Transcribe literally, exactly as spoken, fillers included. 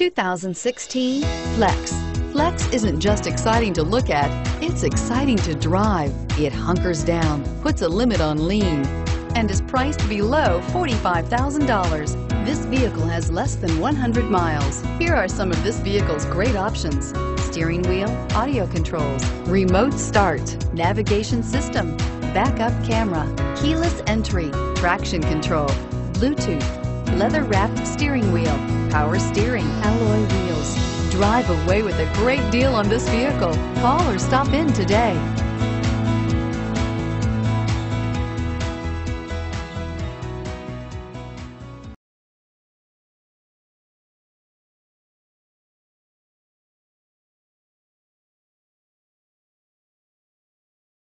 two thousand sixteen Flex. Flex isn't just exciting to look at, it's exciting to drive. It hunkers down, puts a limit on lean, and is priced below forty-five thousand dollars. This vehicle has less than one hundred miles. Here are some of this vehicle's great options: steering wheel audio controls, remote start, navigation system, backup camera, keyless entry, traction control, Bluetooth, leather-wrapped steering wheel, power steering, alloy wheels. Drive away with a great deal on this vehicle. Call or stop in today.